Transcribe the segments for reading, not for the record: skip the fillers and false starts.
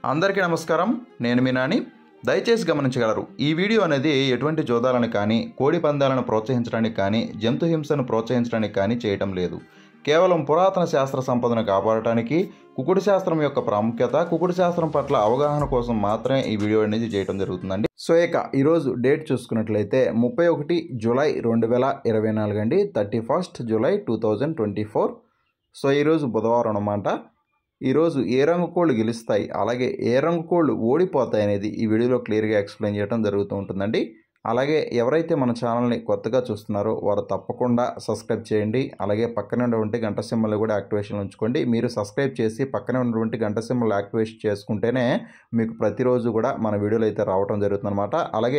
అందరికీ నమస్కారం. నేను మీ నాని. దయచేసి గమనించగలరు, ఈ వీడియో అనేది ఎటువంటి జోదాలను కానీ, కోడి పందాలను ప్రోత్సహించడానికి కానీ, జంతు హింసను ప్రోత్సహించడానికి కానీ చేయటం లేదు. కేవలం పురాతన శాస్త్ర సంపదను కాపాడటానికి, కుకుడు శాస్త్రం యొక్క ప్రాముఖ్యత, కుకుడు శాస్త్రం పట్ల అవగాహన కోసం మాత్రమే ఈ వీడియో అనేది చేయడం జరుగుతుందండి. సో ఇక ఈరోజు డేట్ చూసుకున్నట్లయితే 31 జూలై 2024 అండి. 31 జూలై 2024. సో ఈరోజు బుధవారం అన్నమాట. ఈరోజు ఏ రంగు కోళ్ళు గెలుస్తాయి, అలాగే ఏ రంగు కోళ్ళు ఓడిపోతాయి అనేది ఈ వీడియోలో క్లియర్గా ఎక్స్ప్లెయిన్ చేయడం జరుగుతూ ఉంటుందండి. అలాగే ఎవరైతే మన ఛానల్ని కొత్తగా చూస్తున్నారో వారు తప్పకుండా సబ్స్క్రైబ్ చేయండి. అలాగే పక్కనే ఉన్నటువంటి గంట సింబల్ని కూడా యాక్టివేషన్ ఉంచుకోండి. మీరు సబ్స్క్రైబ్ చేసి పక్కనే ఉన్నటువంటి గంట సింబల్ యాక్టివేషన్ చేసుకుంటేనే మీకు ప్రతిరోజు కూడా మన వీడియోలు అయితే రావడం జరుగుతుందన్నమాట.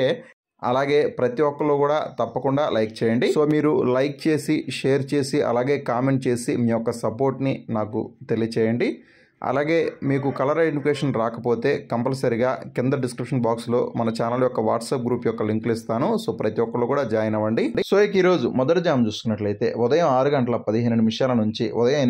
అలాగే ప్రతి ఒక్కరు కూడా తప్పకుండా లైక్ చేయండి. సో మీరు లైక్ చేసి, షేర్ చేసి, అలాగే కామెంట్ చేసి మీ యొక్క సపోర్ట్ని నాకు తెలియచేయండి. అలాగే మీకు కలర్ ఐడెంటిఫికేషన్ రాకపోతే కంపల్సరీగా కింద డిస్క్రిప్షన్ బాక్స్లో మన ఛానల్ యొక్క వాట్సాప్ గ్రూప్ యొక్క లింకులు ఇస్తాను. సో ప్రతి ఒక్కరు కూడా జాయిన్ అవ్వండి. సో ఇక ఈరోజు మొదటి జామ్ చూసుకున్నట్లయితే ఉదయం 6:15 నుంచి ఉదయం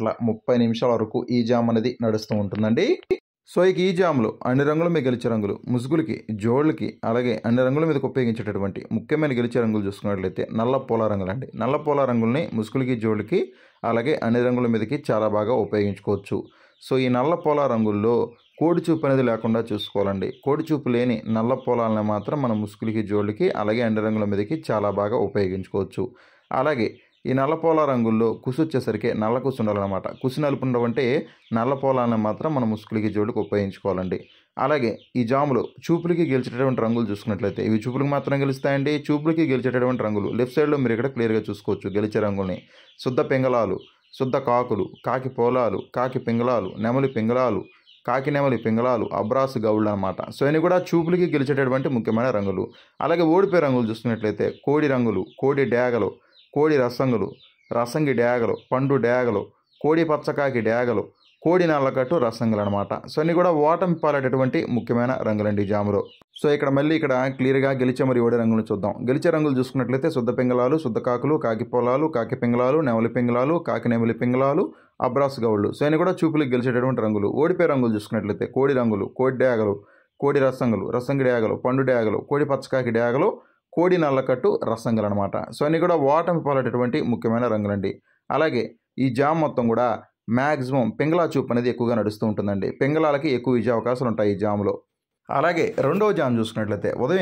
8:30 వరకు ఈ జామ్ అనేది నడుస్తూ ఉంటుందండి. సో ఇక ఈ జామ్లో అన్ని రంగుల మీద గెలిచే రంగులు, ముసుగులకి, జోళ్ళకి, అలాగే అన్ని రంగుల మీదకి ఉపయోగించేటటువంటి ముఖ్యమైన గెలిచే రంగులు చూసుకున్నట్లయితే నల్ల పోలా రంగులు అండి. నల్ల పోలా రంగుల్ని ముసుగులకి, జోళ్ళకి, అలాగే అన్ని రంగుల మీదకి చాలా బాగా ఉపయోగించుకోవచ్చు. సో ఈ నల్ల పోలా రంగుల్లో కోడి చూపు అనేది లేకుండా చూసుకోవాలండి. కోడి చూపు లేని నల్ల పోలాలని మాత్రం మనం ముసుగులకి, జోళ్ళకి, అలాగే అన్ని రంగుల మీదకి చాలా బాగా ఉపయోగించుకోవచ్చు. అలాగే ఈ నల్ల పోలా రంగుల్లో కుసు వచ్చేసరికి నల్ల కుసు ఉండాలన్నమాట. కుసు నలుపు ఉండవంటే నల్ల పోలాలను మాత్రం మనం ముసుగులకి, జోళ్ళకి ఉపయోగించుకోవాలండి. అలాగే ఈ జాములో చూపులకి గెలిచేటటువంటి రంగులు చూసుకున్నట్లయితే ఇవి చూపులకు మాత్రం గెలుస్తాయండి. చూపులకి గెలిచేటటువంటి రంగులు లెఫ్ట్ సైడ్లో మీరు ఇక్కడ క్లియర్గా చూసుకోవచ్చు. గెలిచే రంగుల్ని శుద్ధ పింగళాలు, శుద్ధ కాకులు, కాకి పోలాలు, కాకి పింగళాలు, నెమలి పింగళాలు, కాకి నెమలి పింగళాలు, అబ్రాసు గౌళ్ళు అనమాట. సో ఇవి కూడా చూపులకి గెలిచేటటువంటి ముఖ్యమైన రంగులు. అలాగే ఓడిపోయే రంగులు చూసుకున్నట్లయితే కోడి రంగులు, కోడి డేగలు, కోడి రసంగులు, రసంగి డేగలు, పండు డేగలు, కోడి పచ్చకాకి డేగలు, కోడి నల్లకట్టు రసంగులు అనమాట. సో అన్ని కూడా ఓటమి పాలేటటువంటి ముఖ్యమైన రంగులండి ఈ జాములో. సో ఇక్కడ క్లియర్గా గెలిచే మరియు ఓడే రంగులను చూద్దాం. గెలిచే రంగులు చూసుకున్నట్లయితే శుద్ధ పింగళాలు, శుద్ధ కాకులు, కాకి పొలాలు, కాకి పింగళాలు, నెమలి పింగళాలు, కాకి నెమలి పింగళాలు, అబ్రాస్ గౌళ్ళు. సో అన్ని కూడా చూపులకు గెలిచేటటువంటి రంగులు. ఓడిపోయే రంగులు చూసుకున్నట్లయితే కోడి రంగులు, కోడి డేగలు, కోడి రసంగులు, రసంగి డేగలు, పండు డేగలు, కోడి పచ్చకాకి డేగలు, కోడి నల్లకట్టు రసంగులు అనమాట. సో అన్ని కూడా ఓటమి పాలేటటువంటి ముఖ్యమైన రంగులండి. అలాగే ఈ జామ్ మొత్తం కూడా మ్యాక్సిమం పింగళా చూపు అనేది ఎక్కువగా నడుస్తూ ఉంటుందండి. పింగళాలకి ఎక్కువ విజయ అవకాశాలు ఉంటాయి ఈ జాములో. అలాగే రెండవ జామ్ చూసుకున్నట్లయితే ఉదయం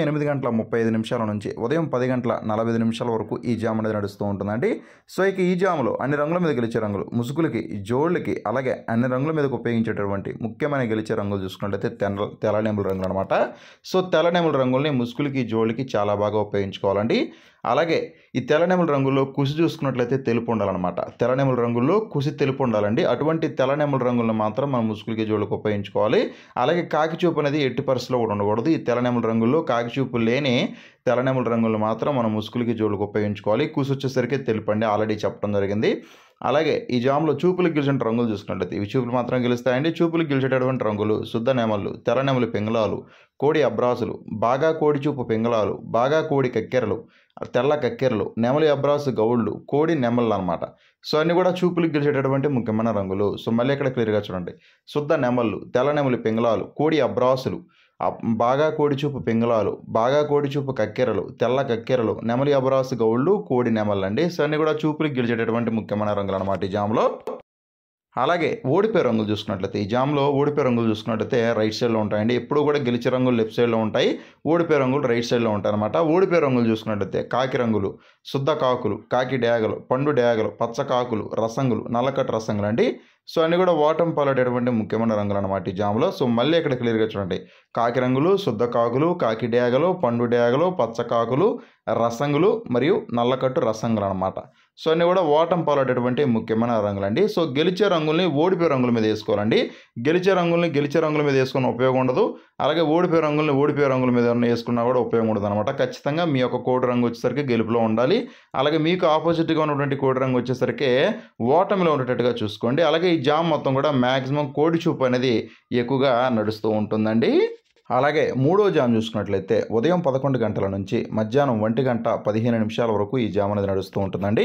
8:35 నుంచి ఉదయం 10:45 వరకు ఈ జామ్ అనేది నడుస్తూ ఉంటుందండి. సో ఇక ఈ జాములో అన్ని రంగుల మీద గెలిచే రంగులు, ముసుగులకి, జోళ్ళకి, అలాగే అన్ని రంగుల మీదకి ఉపయోగించేటటువంటి ముఖ్యమైన గెలిచే రంగులు చూసుకున్నట్లయితే తెల్ల నెమలి రంగులు అనమాట. సో తెల్ల నెమలి రంగుల్ని ముసుగులకి, జోళ్ళకి చాలా బాగా ఉపయోగించుకోవాలండి. అలాగే ఈ తెల్ల నెమలి రంగుల్లో కుసి చూసుకున్నట్లయితే తెలుపు ఉండాలన్నమాట. తెల్ల నెమలి రంగుల్లో కుసి తెలుపు ఉండాలండి. అటువంటి తెల్ల నెమలి రంగులను మాత్రం మనం ముసుగులకి, జోళ్ళకి ఉపయోగించుకోవాలి. అలాగే కాకి చూపు అనేది ఎట్టి పరిస్థితిలో కూడా ఉండకూడదు. ఈ తెల్ల నెమలి రంగుల్లో కాకి చూపు లేని తెల్ల నెమలి రంగులు మాత్రం మనం ముసుగులకి, జోళ్ళకి ఉపయోగించుకోవాలి. కుసి వచ్చేసరికి తెలుపు అండి, ఆల్రెడీ చెప్పడం జరిగింది. అలాగే ఈ జామ్లో చూపులకు గెలిచిన రంగులు చూసుకున్నట్లయితే ఇవి చూపులు మాత్రం గెలుస్తాయండి. చూపులకు గెలిచేటటువంటి రంగులు శుద్ధ నెమళ్ళు, తెల్ల నెమలి పింగళాలు, కోడి అబ్రాసులు, బాగా కోడి చూపు పింగళాలు, బాగా కోడి కక్కెరలు, తెల్ల కక్కెరలు, నెమలి అబ్రాసు గౌళ్ళు, కోడి నెమళ్ళు అనమాట. సో అన్ని కూడా చూపులకు గెలిచేటటువంటి ముఖ్యమైన రంగులు. సో మళ్ళీ ఇక్కడ క్లియర్గా చూడండి. శుద్ధ నెమళ్ళు, తెల్ల నెమలి పింగళాలు, కోడి అబ్రాసులు, బాగా కోడి చూపు పింగళాలు, బాగా కోడి చూపు కక్కెరలు, తెల్ల కక్కెరలు, నెమలి అబ్రాసు గౌళ్ళు, కోడి నెమళ్ళు అండి. సో అన్ని కూడా చూపులకు గెలిచేటటువంటి ముఖ్యమైన రంగులు అనమాట ఈ జామ్లో. అలాగే ఓడిపోయే రంగులు చూసుకున్నట్లయితే ఈ జామ్లో ఓడిపోయే రంగులు చూసుకున్నట్లయితే రైట్ సైడ్లో ఉంటాయండి. ఎప్పుడు కూడా గెలిచే రంగులు లెఫ్ట్ సైడ్లో ఉంటాయి, ఓడిపోయే రంగులు రైట్ సైడ్లో ఉంటాయి అనమాట. ఓడిపోయే రంగులు చూసుకున్నట్లయితే కాకి రంగులు, శుద్ధ కాకులు, కాకి డేగలు, పండు డేగలు, పచ్చ కాకులు, రసంగులు, నల్లకట్టు రసంగులు అండి. సో అన్ని కూడా ఓటమి పాలేటటువంటి ముఖ్యమైన రంగులు అనమాట ఈ జామ్లో. సో మళ్ళీ ఇక్కడ క్లియర్గా చూడండి. కాకి రంగులు, శుద్ధ కాకులు, కాకి డేగలు, పండు డేగలు, పచ్చ కాకులు, రసంగులు మరియు నల్లకట్టు రసంగులు అనమాట. సో అన్ని కూడా ఓటమి పాలేటటువంటి ముఖ్యమైన రంగులండి. సో గెలిచే రంగుల్ని ఓడిపోయే రంగుల మీద వేసుకోవాలండి. గెలిచే రంగుల మీద వేసుకున్న ఉపయోగం ఉండదు. అలాగే ఓడిపోయే రంగుల మీద వేసుకున్నా కూడా ఉపయోగం ఉండదు అనమాట. ఖచ్చితంగా మీ యొక్క కోడి రంగు వచ్చేసరికి గెలుపులో ఉండాలి. అలాగే మీకు ఆపోజిట్గా ఉన్నటువంటి కోడి రంగు వచ్చేసరికి ఓటమిలో ఉండేటట్టుగా చూసుకోండి. అలాగే ఈ జామ్ మొత్తం కూడా మ్యాక్సిమం కోడి చూపు అనేది ఎక్కువగా నడుస్తూ ఉంటుందండి. అలాగే మూడో జామ్ చూసుకున్నట్లయితే ఉదయం 11 గంటల నుంచి మధ్యాహ్నం 1:15 వరకు ఈ జామ్ అనేది నడుస్తూ ఉంటుందండి.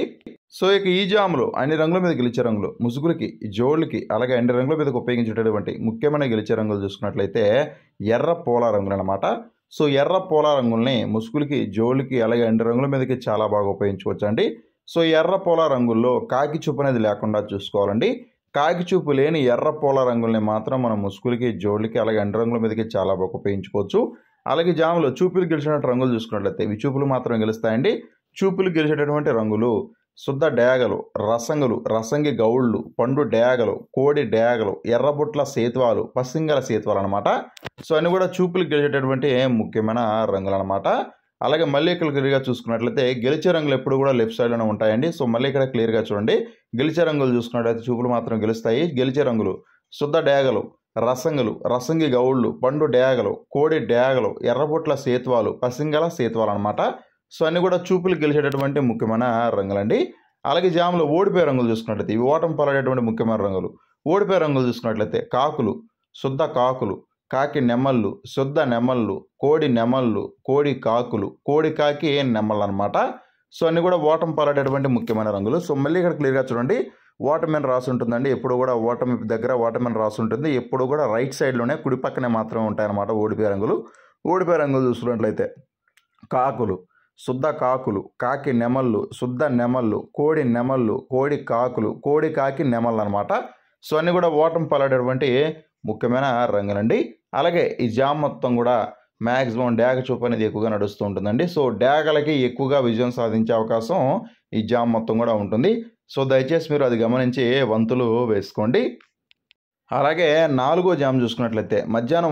సో ఇక ఈ జాములో అన్ని రంగుల మీద గెలిచే రంగులు ముసుగులకి, జోళ్ళకి, అలాగే అన్ని రంగుల మీదకి ఉపయోగించేటటువంటి ముఖ్యమైన గెలిచే రంగులు చూసుకున్నట్లయితే ఎర్ర పోలా రంగులు అనమాట. సో ఎర్ర పోలా రంగుల్ని ముసుగులకి, జోళ్ళకి, అలాగే అన్ని రంగుల మీదకి చాలా బాగా ఉపయోగించుకోవచ్చు అండి. సో ఎర్ర పోలా రంగుల్లో కాకి చూపు అనేది లేకుండా చూసుకోవాలండి. కాకి చూపు లేని ఎర్ర పోలా రంగుల్ని మాత్రం మనం ముసుగులకి, జోళ్ళకి, అలాగే అన్ని రంగుల మీదకి చాలా బాగా ఉపయోగించుకోవచ్చు. అలాగే జాములో చూపులు గెలిచినటువంటి రంగులు చూసుకున్నట్లయితే ఇవి చూపులు మాత్రం గెలుస్తాయండి. చూపులు గెలిచేటటువంటి రంగులు శుద్ధ డేగలు, రసంగులు, రసంగి గౌళ్ళు, పండు డేగలు, కోడి డేగలు, ఎర్రబుట్ల సేతువాలు, పసింగల సేతువాలు అనమాట. సో అన్ని కూడా చూపులు గెలిచేటటువంటి ముఖ్యమైన రంగులు అనమాట. అలాగే మళ్ళీ ఇక్కడ క్లియర్గా చూసుకున్నట్లయితే గెలిచే రంగులు ఎప్పుడు కూడా లెఫ్ట్ సైడ్లోనే ఉంటాయండి. సో మళ్ళీ ఇక్కడ క్లియర్గా చూడండి. గెలిచే రంగులు చూసుకున్నట్లయితే చూపులు మాత్రం గెలుస్తాయి. గెలిచే రంగులు శుద్ధ డేగలు, రసంగులు, రసంగి గౌళ్ళు, పండు డేగలు, కోడి డేగలు, ఎర్రబుట్ల సేతువాలు, పసింగల సేతువాలు అనమాట. సో అన్ని కూడా చూపులు గెలిచేటటువంటి ముఖ్యమైన రంగులండి. అలాగే జాములో ఓడిపోయే రంగులు చూసుకున్నట్లయితే ఇవి ఓటమి పాలయ్యేటువంటి ముఖ్యమైన రంగులు. ఓడిపోయే రంగులు చూసుకున్నట్లయితే కాకులు, శుద్ధ కాకులు, కాకి నెమళ్ళు, శుద్ధ నెమళ్ళు, కోడి నెమళ్ళు, కోడి కాకులు, కోడి కాకి నెమళ్ళు అనమాట. సో అన్ని కూడా ఓటమి పాలయ్యేటువంటి ముఖ్యమైన రంగులు. సో మళ్ళీ ఇక్కడ క్లియర్గా చూడండి. ఓటమి అని రాసి ఉంటుందండి. ఎప్పుడు కూడా ఓటమి దగ్గర ఓటమి అని రాసి ఉంటుంది. ఎప్పుడు కూడా రైట్ సైడ్లోనే కుడి పక్కనే మాత్రమే ఉంటాయన్నమాట ఓడిపోయే రంగులు. ఓడిపోయే రంగులు చూసుకున్నట్లయితే కాకులు, శుద్ధ కాకులు, కాకి నెమళ్ళు, శుద్ధ నెమళ్ళు, కోడి నెమళ్ళు, కోడి కాకులు, కోడి కాకి నెమళ్ళు అనమాట. సో అన్నీ కూడా ఓటమి పాలైనటువంటి ముఖ్యమైన రంగులండి. అలాగే ఈ జామ్ మొత్తం కూడా మ్యాక్సిమం డేగ చూపు అనేది ఎక్కువగా నడుస్తూ ఉంటుందండి. సో డేగలకి ఎక్కువగా విజయం సాధించే అవకాశం ఈ జామ్ మొత్తం కూడా ఉంటుంది. సో దయచేసి మీరు అది గమనించి వంతులు వేసుకోండి. అలాగే 4వ జామ్ చూసుకున్నట్లయితే మధ్యాహ్నం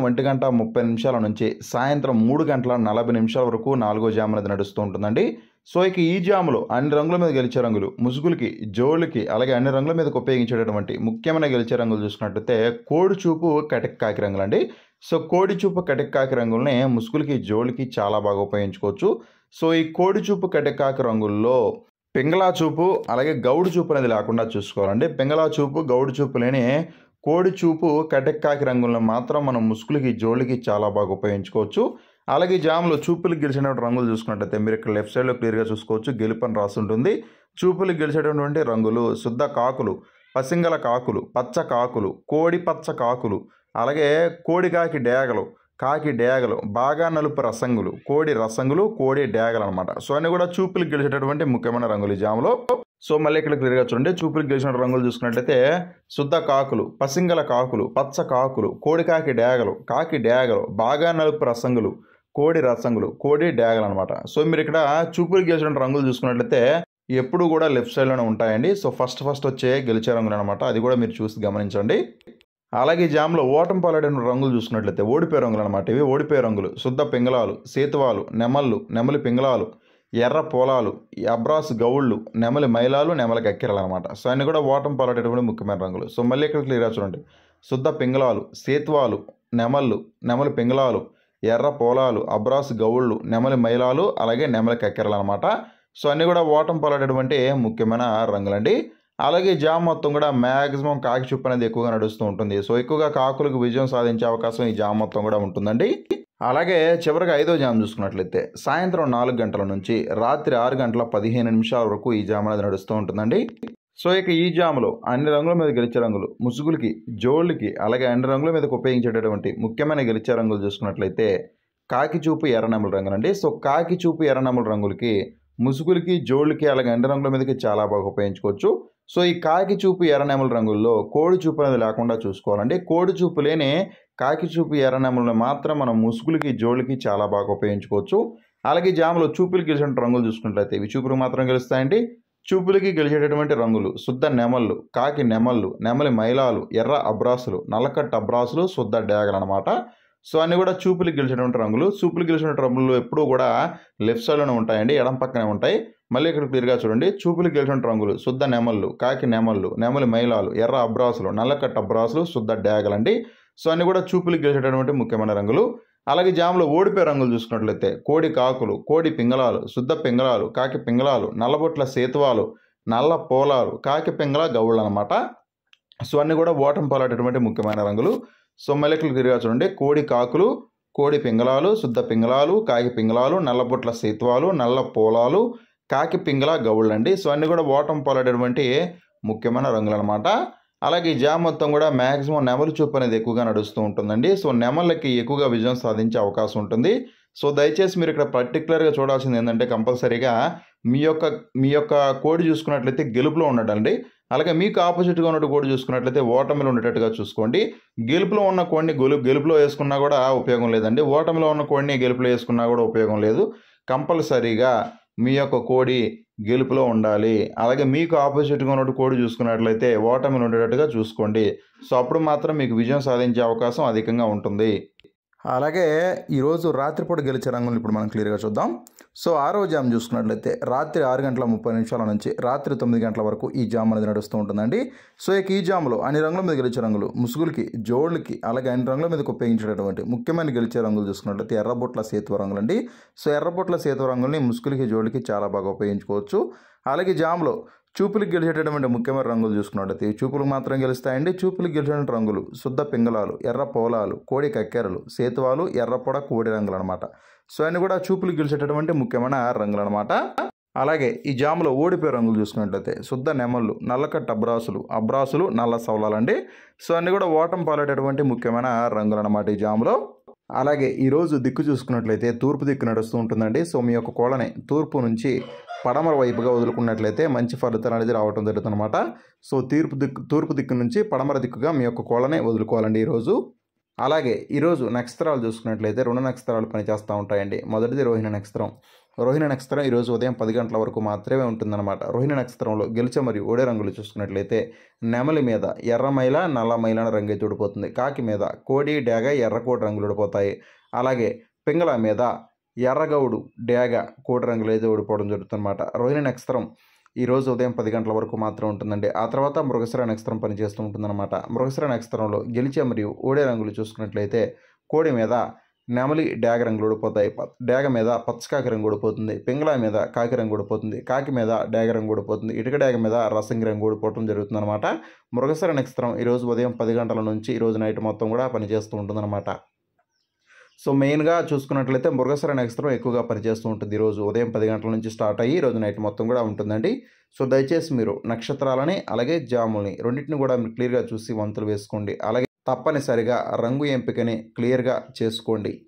1:30 నుంచి సాయంత్రం 3:40 వరకు 4వ జామ్ అనేది నడుస్తూ ఉంటుందండి. సో ఇక ఈ జాములో అన్ని రంగుల మీద గెలిచే రంగులు ముసుగులకి, జోళ్ళకి, అలాగే అన్ని రంగుల మీదకి ఉపయోగించేటటువంటి ముఖ్యమైన గెలిచే రంగులు చూసుకున్నట్లయితే కోడి చూపు, కటిక్ కాకి రంగులండి. సో కోడి చూపు, కటిక్ కాకి రంగుల్ని ముసుగులకి, జోళ్ళకి చాలా బాగా ఉపయోగించుకోవచ్చు. సో ఈ కోడి చూపు, కటిక్ కాకి రంగుల్లో పింగళా చూపు, అలాగే గౌడు చూపు అనేది లేకుండా చూసుకోవాలండి. పింగళా చూపు, గౌడు చూపు లేని కోడి చూపు, కటిక్ కాకి రంగులను మాత్రం మనం ముసుగులకి, జోళ్ళకి చాలా బాగా ఉపయోగించుకోవచ్చు. అలాగే జాములో చూపులకు గెలిచిన రంగులు చూసుకున్నట్లయితే మీరు ఇక్కడ లెఫ్ట్ సైడ్లో క్లియర్గా చూసుకోవచ్చు. గెలుపని రాసి ఉంటుంది. చూపులకు గెలిచేటటువంటి రంగులు శుద్ధ కాకులు, పసింగల కాకులు, పచ్చ కాకులు, కోడి పచ్చ కాకులు, అలాగే కోడి కాకి డేగలు, కాకి డేగలు, బాగా నలుపు రసంగులు, కోడి రసంగులు, కోడి డేగలు అనమాట. సో అన్నీ కూడా చూపులకు గెలిచేటటువంటి ముఖ్యమైన రంగులు ఈ జాములో. సో మళ్ళీ ఇక్కడ క్లియర్గా చూడండి. చూపులకు గెలిచిన రంగులు చూసుకున్నట్లయితే శుద్ధ కాకులు, పసింగల కాకులు, పచ్చ కాకులు, కోడి కాకి డేగలు, కాకి డేగలు, బాగా నలుపు రసంగులు, కోడి రసంగులు, కోడి డేగలు అనమాట. సో మీరు ఇక్కడ చూపులకు గెలిచిన రంగులు చూసుకున్నట్లయితే ఎప్పుడు కూడా లెఫ్ట్ సైడ్లోనే ఉంటాయండి. సో ఫస్ట్ వచ్చే గెలిచే రంగులు అనమాట. అది కూడా మీరు చూసి గమనించండి. అలాగే జామ్లో ఓటమి పాలైన రంగులు చూసుకున్నట్లయితే ఓడిపోయే రంగులు అనమాట. ఇవి ఓడిపోయే రంగులు శుద్ధ పింగళాలు, సేతువాలు, నెమళ్ళు, నెమలి పింగళాలు, ఎర్ర పోలాలు, అబ్రాస్ గౌళ్ళు, నెమలి మైలాలు, నెమలి కక్కెరలు అనమాట. సో అన్ని కూడా ఓటమి పాలైనటువంటి ముఖ్యమైన రంగులు. సో మళ్ళీ ఇక్కడ క్లియర్గా చూడండి. శుద్ధ పింగళాలు, సేతువాలు, నెమళ్ళు, నెమలి పింగళాలు, ఎర్ర పోలాలు, అబ్రాస్ గౌళ్ళు, నెమలి మైలాలు, అలాగే నెమలి కక్కెరలు అనమాట. సో అన్నీ కూడా ఓటమి పాలైనటువంటి ముఖ్యమైన రంగులండి. అలాగే జామ్ మొత్తం కూడా మ్యాక్సిమం కాకి చూపు అనేది ఎక్కువగా నడుస్తూ ఉంటుంది. సో ఎక్కువగా కాకులకు విజయం సాధించే అవకాశం ఈ జామ్ మొత్తం కూడా ఉంటుందండి. అలాగే చివరిగా 5వ జామ్ చూసుకున్నట్లయితే సాయంత్రం 4 గంటల నుంచి రాత్రి 6:15 వరకు ఈ జామ్ అనేది నడుస్తూ ఉంటుందండి. సో ఇక ఈ జాములో అన్ని రంగుల మీద గెలిచే రంగులు ముసుగులకి, జోళ్ళకి, అలాగే అన్ని రంగుల మీదకి ఉపయోగించేటటువంటి ముఖ్యమైన గెలిచే రంగులు చూసుకున్నట్లయితే కాకి చూపు, ఎర్రనెమల రంగులండి. సో కాకి చూపు, ఎర్రనెమల రంగులకి ముసుగులకి, జోళ్ళకి, అలాగే అన్ని రంగుల మీదకి చాలా బాగా ఉపయోగించుకోవచ్చు. సో ఈ కాకి చూపు, ఎర్రనెమల రంగుల్లో కోడి చూపు అనేది లేకుండా చూసుకోవాలండి. కోడి చూపు లేని కాకి చూపు, ఎర్రనెమలను మాత్రం మనం ముసుగులకి, జోళ్ళకి చాలా బాగా ఉపయోగించుకోవచ్చు. అలాగే జాములో చూపులు గెలిచిన రంగులు చూసుకున్నట్లయితే ఇవి చూపులు మాత్రం గెలుస్తాయండి. చూపులకి గెలిచేటటువంటి రంగులు శుద్ధ నెమళ్ళు, కాకి నెమళ్ళు, నెమలి మైలాలు, ఎర్ర అబ్రాసులు, నల్లకట్ట అబ్రాసులు, శుద్ధ డేగలు అనమాట. సో అన్నీ కూడా చూపులకు గెలిచినటువంటి రంగులు. చూపులు గెలిచిన రంగులు ఎప్పుడూ కూడా లెఫ్ట్ సైడ్లోనే ఉంటాయండి, ఎడం పక్కనే ఉంటాయి. మళ్ళీ ఇక్కడ క్లియర్గా చూడండి. చూపులకు గెలిచిన రంగులు శుద్ధ నెమళ్ళు, కాకి నెమళ్ళు, నెమలి మైలాలు, ఎర్ర అబ్రాసులు, నల్లకట్ట అబ్రాసులు, శుద్ధ డేగలండి. సో అన్నీ కూడా చూపులకు గెలిచేటటువంటి ముఖ్యమైన రంగులు. అలాగే జాములో ఓడిపోయే రంగులు చూసుకున్నట్లయితే కోడి కాకులు, కోడి పింగళాలు, శుద్ధ పింగళాలు, కాకి పింగళాలు, నల్లబొట్ల సేతువాలు, నల్ల పోలాలు, కాకి పింగళ గౌళ్ళు అనమాట. సో అన్నీ కూడా ఓటమి పాలైనటువంటి ముఖ్యమైన రంగులు. సో మళ్ళీ క్లియర్గా చూడండి. కోడి కాకులు, కోడి పింగళాలు, శుద్ధ పింగళాలు, కాకి పింగళాలు, నల్లబొట్ల సేతువాలు, నల్ల పోలాలు, కాకి, పింగళ, గౌళ్ళు అండి. సో అన్నీ కూడా ఓటమి పాలైనటువంటి ముఖ్యమైన రంగులు అనమాట. అలాగే ఈ జామ్ మొత్తం కూడా మ్యాక్సిమం నెమలి చూపు అనేది ఎక్కువగా నడుస్తూ ఉంటుందండి. సో నెమళ్ళకి ఎక్కువగా విజయం సాధించే అవకాశం ఉంటుంది. సో దయచేసి మీరు ఇక్కడ పర్టికులర్గా చూడాల్సింది ఏంటంటే కంపల్సరీగా మీ యొక్క కోడి చూసుకున్నట్లయితే గెలుపులో ఉండడండి. అలాగే మీకు ఆపోజిట్గా ఉన్న కోడి చూసుకున్నట్లయితే ఓటమిలో ఉండేటట్టుగా చూసుకోండి. గెలుపులో ఉన్న కోడిని గెలుపులో వేసుకున్నా కూడా ఉపయోగం లేదండి. ఓటమిలో ఉన్న కోడిని గెలుపులో వేసుకున్నా కూడా ఉపయోగం లేదు. కంపల్సరీగా మీ యొక్క కోడి గెలుపులో ఉండాలి. అలాగే మీకు ఆపోజిట్గా ఉన్న కోడి చూసుకున్నట్లయితే ఓటమిలో ఉండేటట్టుగా చూసుకోండి. సో అప్పుడు మాత్రం మీకు విజయం సాధించే అవకాశం అధికంగా ఉంటుంది. అలాగే ఈరోజు రాత్రిపూట గెలిచే రంగులు ఇప్పుడు మనం క్లియర్గా చూద్దాం. సో ఆరో జామ్ చూసుకున్నట్లయితే రాత్రి 6:30 నుంచి రాత్రి 9 గంటల వరకు ఈ జామ్ అనేది నడుస్తూ ఉంటుందండి. సో ఇక ఈ జామ్లో అన్ని రంగుల మీద గెలిచే రంగులు ముసుగులకి, జోళ్ళకి, అలాగే అన్ని రంగుల మీదకి ఉపయోగించేటటువంటి ముఖ్యమైన గెలిచే రంగులు చూసుకున్నట్లయితే ఎర్రబొట్ల సేతువ రంగులు అండి. సో ఎర్రబొట్ల సేతువ రంగుల్ని ముసుగులకి, జోళ్ళకి చాలా బాగా ఉపయోగించుకోవచ్చు. అలాగే జామ్లో చూపులకు గెలిచేటటువంటి ముఖ్యమైన రంగులు చూసుకున్నట్లయితే చూపులకు మాత్రం గెలుస్తాయండి. చూపులకు గెలిచేటువంటి రంగులు శుద్ధ పింగళాలు, ఎర్ర పోలాలు, కోడి కక్కెరలు, సేతువాలు, ఎర్రపొడ, కోడి రంగులు అనమాట. సో అన్నీ కూడా చూపులకు గెలిచేటటువంటి ముఖ్యమైన రంగులు అనమాట. అలాగే ఈ జాములో ఓడిపోయే రంగులు చూసుకున్నట్లయితే శుద్ధ నెమళ్ళు, నల్లకట్ట అబ్రాసులు, నల్ల సవలాలండి. సో అన్నీ కూడా ఓటమి పాలేటటువంటి ముఖ్యమైన రంగులు అనమాట ఈ జాములో. అలాగే ఈరోజు దిక్కు చూసుకున్నట్లయితే తూర్పు దిక్కు నడుస్తూ ఉంటుందండి. సో మీ యొక్క కోళ్ళని తూర్పు నుంచి పడమర వైపుగా వదులుకున్నట్లయితే మంచి ఫలితాలు అనేది రావడం జరుగుతుంది అనమాట. సో తూర్పు దిక్కు నుంచి పడమర దిక్కుగా మీ యొక్క కోళ్ళని వదులుకోవాలండి ఈరోజు. అలాగే ఈరోజు నక్షత్రాలు చూసుకున్నట్లయితే 2 నక్షత్రాలు పనిచేస్తూ ఉంటాయండి. మొదటిది రోహిణి నక్షత్రం. రోహిణి నక్షత్రం ఈరోజు ఉదయం 10 గంటల వరకు మాత్రమే ఉంటుందన్నమాట. రోహిణి నక్షత్రంలో గెలిచే మరియు ఓడే రంగులు చూసుకున్నట్లయితే నెమలి మీద ఎర్రమైల, నల్లమైల రంగు అయితే ఊడిపోతుంది. కాకి మీద కోడి, డేగ, ఎర్రకోటి రంగులు ఊడిపోతాయి. అలాగే పింగళ మీద ఎర్రగౌడు, డేగ, కోటి రంగులు అయితే ఊడిపోవడం జరుగుతుందన్నమాట. రోహిణి నక్షత్రం ఈరోజు ఉదయం 10 గంటల వరకు మాత్రం ఉంటుందండి. ఆ తర్వాత మృగశిర నక్షత్రం పనిచేస్తూ ఉంటుందన్నమాట. మృగశిర నక్షత్రంలో గెలిచే మరియు ఓడే రంగులు చూసుకున్నట్లయితే కోడి మీద నెమలి, డేగ రంగులు ఊడిపోతాయి. డేగ మీద పచ్చకాకి రంగు ఊడిపోతుంది. పింగళ మీద కాకి రంగు ఊడిపోతుంది. కాకి మీద డేగ రంగు ఊడిపోతుంది. ఇటుక డేగ మీద రసంగి రంగు ఊడిపోవడం జరుగుతుందన్నమాట. మృగశిర నక్షత్రం ఈరోజు ఉదయం 10 గంటల నుంచి ఈరోజు నైట్ మొత్తం కూడా పనిచేస్తూ ఉంటుందన్నమాట. సో మెయిన్గా చూసుకున్నట్లయితే మృగశిర నక్షత్రం ఎక్కువగా పనిచేస్తూ ఉంటుంది. ఈరోజు ఉదయం 10 గంటల నుంచి స్టార్ట్ అయ్యి ఈరోజు నైట్ మొత్తం కూడా ఉంటుందండి. సో దయచేసి మీరు నక్షత్రాలని అలాగే జాముల్ని రెండింటిని కూడా మీరు క్లియర్గా చూసి వంతులు వేసుకోండి. అలాగే తప్పనిసరిగా రంగు ఎంపికని క్లియర్గా చేసుకోండి.